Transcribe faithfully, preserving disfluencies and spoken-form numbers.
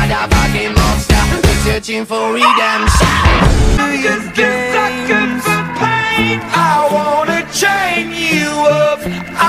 motherfucking monster. We're searching for redemption. Just get sucking for pain. I wanna chain you up.